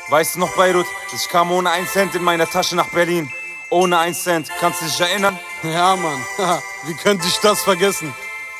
Weißt du noch, Beirut, ich kam ohne 1 Cent in meiner Tasche nach Berlin. Ohne 1 Cent, kannst du dich erinnern? Ja, Mann, wie könnte ich das vergessen?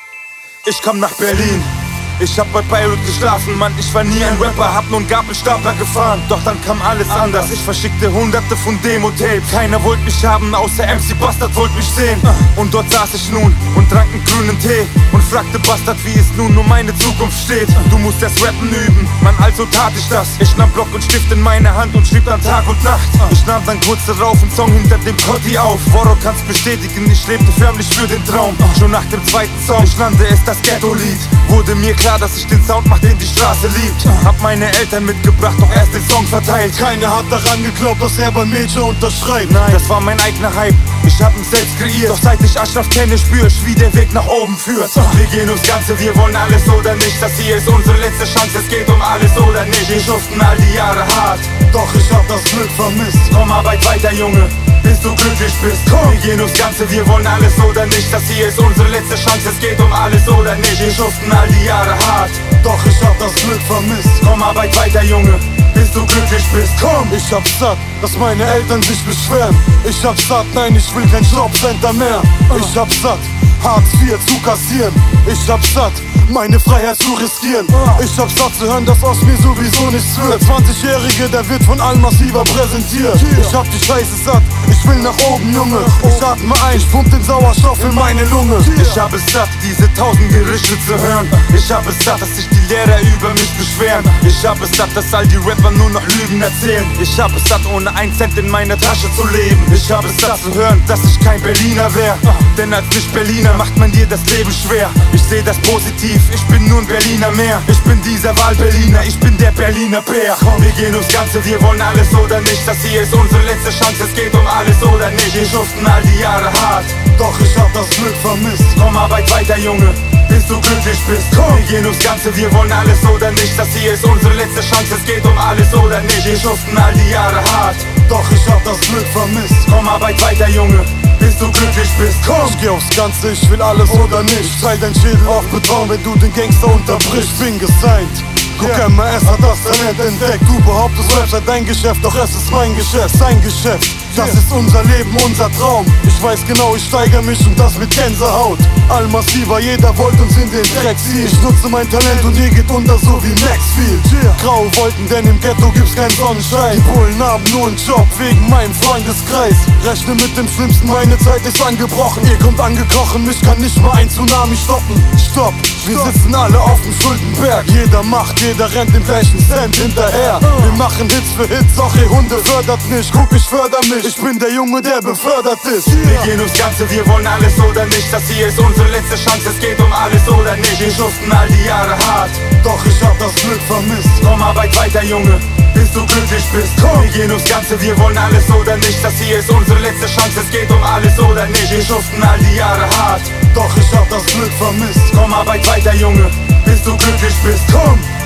Ich kam nach Berlin. Ich hab bei Beirut geschlafen, Mann, ich war nie ein Rapper, hab nur einen Gabelstapler gefahren. Doch dann kam alles anders, ich verschickte hunderte von Demo-Tapes. Keiner wollte mich haben, außer MC Bastard wollte mich sehen. Und dort saß ich nun und trank einen grünen Tee und fragte Bastard, wie es nun um meine Zukunft steht. Du musst erst rappen üben, Mann, also tat ich das. Ich nahm Block und Stift in meine Hand und schrieb dann Tag und Nacht. Ich nahm dann kurz darauf einen Song hinter dem Kotti auf. Woro kann's bestätigen, ich lebte förmlich für den Traum. Schon nach dem zweiten Song, ich nannte es das Ghetto-Lied. Wurde mir klar, dass ich den Sound mach, den die Straße liebt. Hab meine Eltern mitgebracht, doch erst den Song verteilt. Keiner hat daran geglaubt, dass er bei Major unterschreibt. Nein, das war mein eigener Hype, ich hab ihn selbst kreiert. Doch seit ich Ashraf kenne, spür ich, wie der Weg nach oben führt. Wir gehen ums Ganze, wir wollen alles oder nicht. Das hier ist unsere letzte Chance, es geht um alles oder nicht. Wir schuften all die Jahre hart, doch ich hab das Glück vermisst. Komm, arbeit weiter, Junge, bis du glücklich bist. Komm, wir gehen ums Ganze, wir wollen alles oder nicht. Das hier ist unsere letzte Chance, es geht um alles oder nicht. Wir schuften all die Jahre hart, doch ich hab das Glück vermisst. Komm, arbeit weiter, Junge, bis du glücklich bist. Komm! Ich hab's satt, dass meine Eltern sich beschweren. Ich hab's satt, nein, ich will kein Jobcenter mehr. Ich hab's satt, Hartz IV zu kassieren. Ich hab's satt, meine Freiheit zu riskieren. Ich hab's satt zu hören, dass aus mir sowieso nichts wird. Der 20-Jährige, der wird von Al-Massiva präsentiert. Ich hab die Scheiße satt, ich will nach oben, Junge. Ich atme ein, ich pump den Sauerstoff in meine Lunge. Ich hab es satt, diese 1000 Gerichte zu hören. Ich hab es satt, dass sich die Lehrer über mich beschweren. Ich hab es satt, dass all die Rapper nur noch Lügen erzählen. Ich hab es satt, ohne 1 Cent in meiner Tasche zu leben. Ich hab es satt zu hören, dass ich kein Berliner wär. Denn als Nicht-Berliner macht man dir das Leben schwer. Ich seh das positiv, ich bin nur ein Berliner mehr. Ich bin dieser Wahl-Berliner, ich bin der Berliner Bär. Komm, wir gehen ums Ganze, wir wollen alles oder nicht. Das hier ist unsere letzte Chance, es geht um alles oder nicht. Wir schuften all die Jahre hart, doch ich hab das Glück vermisst. Komm, arbeit weiter, Junge, bis du glücklich bist. Komm, wir gehen ums Ganze, wir wollen alles oder nicht. Das hier ist unsere letzte Chance, es geht um alles oder nicht. Wir schuften all die Jahre hart, doch ich hab das Glück vermisst. Komm, arbeit weiter, Junge, bis du glücklich bist. Komm! Ich geh aufs Ganze, ich will alles oder nicht. Teil dein Schädel auf Beton, wenn du den Gangster unterbrichst. Bin gesigned. Guck, MS hat das Talent entdeckt. Du behauptest, Rap sei dein Geschäft, doch es ist mein Geschäft, sein Geschäft. Das ist unser Leben, unser Traum. Ich weiß genau, ich steigere mich und das mit Gänsehaut. Al-Massiva, jeder wollte uns in den Dreck ziehen. Ich nutze mein Talent und ihr geht unter so wie Maxfield. Graue Wolken, denn im Ghetto gibt's keinen Sonnenschein. Die Bullen haben nur einen Job wegen meinem Freundeskreis. Rechne mit dem Schlimmsten, meine Zeit ist angebrochen. Ihr kommt angekrochen, mich kann nicht mal ein Tsunami stoppen. Stopp, wir sitzen alle auf dem Schuldenberg. Jeder macht, jeder rennt dem gleichen Cent hinterher. Wir machen Hits für Hits, auch ihr Hunde fördert mich. Guck, ich förder mich, ich bin der Junge, der befördert ist. Wir gehen ums Ganze, wir wollen alles oder nicht. Das hier ist unsere letzte Chance, es geht um alles oder nicht. Wir schuften all die Jahre hart, doch ich hab das Glück vermisst. Komm, arbeit weiter, Junge, bis du glücklich bist. Komm, wir gehen ums Ganze, wir wollen alles oder nicht. Das hier ist unsere letzte Chance, es geht um alles oder nicht. Wir schuften all die Jahre hart, doch ich hab das Glück vermisst. Komm, arbeit weiter, Junge, bis du glücklich bist. Komm!